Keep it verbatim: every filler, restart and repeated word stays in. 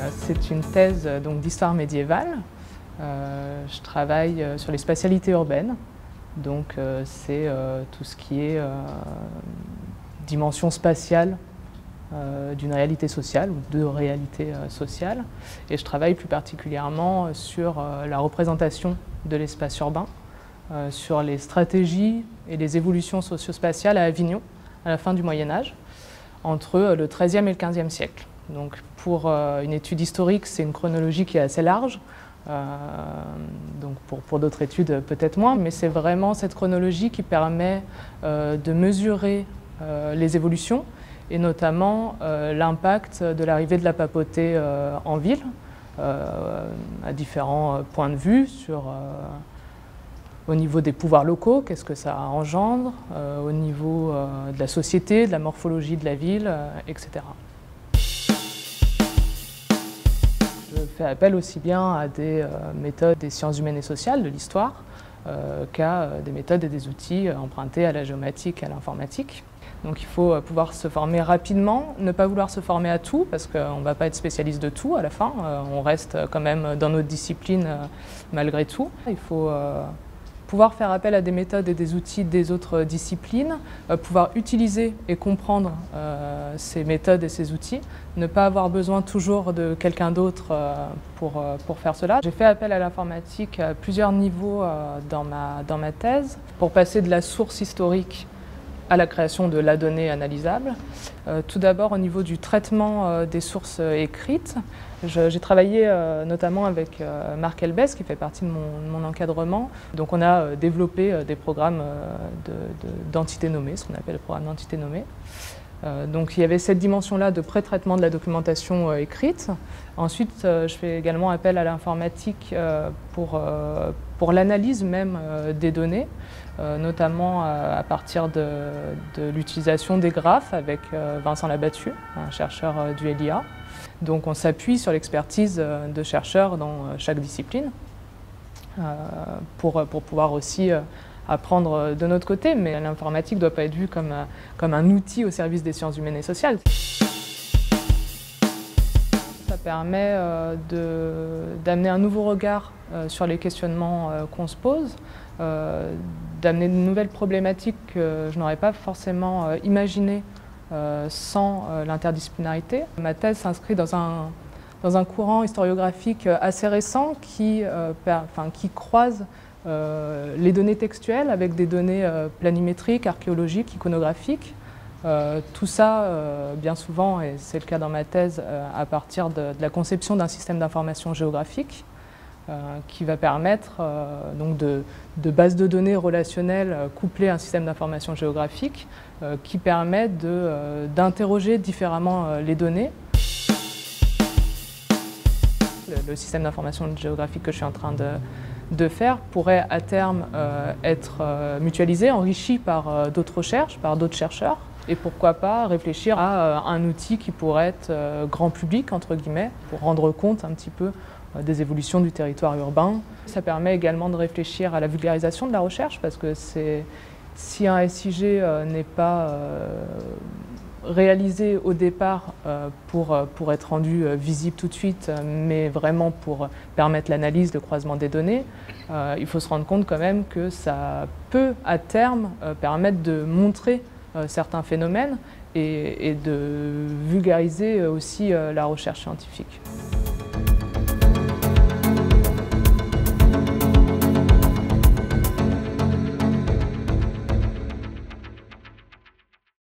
C'est une thèse d'histoire médiévale. Euh, je travaille sur les spatialités urbaines, donc euh, c'est euh, tout ce qui est euh, dimension spatiale euh, d'une réalité sociale ou de réalité euh, sociale. Et je travaille plus particulièrement sur euh, la représentation de l'espace urbain, euh, sur les stratégies et les évolutions socio-spatiales à Avignon à la fin du Moyen-Âge, entre le treizième et le quinzième siècle. Donc pour euh, une étude historique, c'est une chronologie qui est assez large. Euh, donc pour, pour d'autres études, peut-être moins, mais c'est vraiment cette chronologie qui permet euh, de mesurer euh, les évolutions et notamment euh, l'impact de l'arrivée de la papauté euh, en ville, euh, à différents points de vue, sur, euh, au niveau des pouvoirs locaux, qu'est-ce que ça engendre, euh, au niveau euh, de la société, de la morphologie de la ville, euh, et cetera. Je fais appel aussi bien à des euh, méthodes des sciences humaines et sociales, de l'histoire, euh, qu'à euh, des méthodes et des outils euh, empruntés à la géomatique et à l'informatique. Donc il faut euh, pouvoir se former rapidement, ne pas vouloir se former à tout, parce qu'on ne va pas être spécialiste de tout à la fin, euh, on reste quand même dans notre discipline euh, malgré tout. Il faut euh, pouvoir faire appel à des méthodes et des outils des autres disciplines, euh, pouvoir utiliser et comprendre euh, ces méthodes et ces outils, ne pas avoir besoin toujours de quelqu'un d'autre euh, pour, euh, pour faire cela. J'ai fait appel à l'informatique à plusieurs niveaux euh, dans, ma, dans ma thèse, pour passer de la source historique à la création de la donnée analysable. Euh, tout d'abord au niveau du traitement euh, des sources euh, écrites. J'ai travaillé euh, notamment avec euh, Marc Elbès qui fait partie de mon, de mon encadrement. Donc on a euh, développé euh, des programmes euh, d'entités de, de, nommées, ce qu'on appelle le programme d'entités nommées. Euh, donc il y avait cette dimension-là de pré-traitement de la documentation euh, écrite. Ensuite, euh, je fais également appel à l'informatique euh, pour, euh, pour l'analyse même euh, des données, euh, notamment euh, à partir de, de l'utilisation des graphes avec euh, Vincent Labattu, un chercheur euh, du L I A. Donc on s'appuie sur l'expertise euh, de chercheurs dans euh, chaque discipline euh, pour, pour pouvoir aussi euh, apprendre de notre côté, mais l'informatique ne doit pas être vue comme, comme un outil au service des sciences humaines et sociales. Ça permet euh, d'amener un nouveau regard euh, sur les questionnements euh, qu'on se pose, euh, d'amener de nouvelles problématiques que je n'aurais pas forcément euh, imaginées euh, sans euh, l'interdisciplinarité. Ma thèse s'inscrit dans un, dans un courant historiographique assez récent qui, euh, per, enfin, qui croise Euh, les données textuelles avec des données euh, planimétriques, archéologiques, iconographiques. Euh, tout ça, euh, bien souvent, et c'est le cas dans ma thèse, euh, à partir de, de la conception d'un système d'information géographique euh, qui va permettre euh, donc de, de base de données relationnelles euh, couplées à un système d'information géographique euh, qui permet d'interroger euh, différemment euh, les données. Le, le système d'information géographique que je suis en train de de faire pourrait à terme euh, être euh, mutualisé, enrichi par euh, d'autres recherches, par d'autres chercheurs. Et pourquoi pas réfléchir à euh, un outil qui pourrait être euh, grand public, entre guillemets, pour rendre compte un petit peu euh, des évolutions du territoire urbain. Ça permet également de réfléchir à la vulgarisation de la recherche, parce que c'est, si un S I G euh, n'est pas euh, réalisé au départ euh, pour, pour être rendu euh, visible tout de suite, mais vraiment pour permettre l'analyse, le croisement des données, euh, il faut se rendre compte quand même que ça peut à terme euh, permettre de montrer euh, certains phénomènes et, et de vulgariser aussi euh, la recherche scientifique.